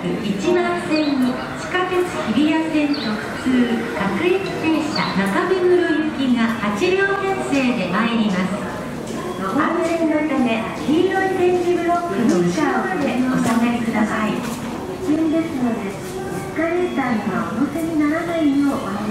1番線に地下鉄日比谷線特通各駅停車中目黒行きが8両編成で参ります。安全のため黄色い点字ブロックの後ろまでお下がりください。 危険ですのでエスカレーターにはお乗せにならないようお願いします。